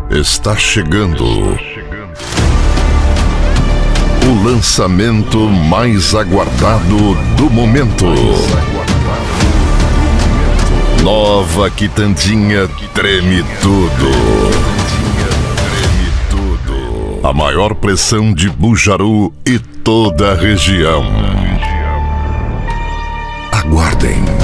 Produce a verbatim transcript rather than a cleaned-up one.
Está chegando o lançamento mais aguardado do momento. Nova Quitandinha treme tudo. A maior pressão de Bujaru e toda a região. Aguardem.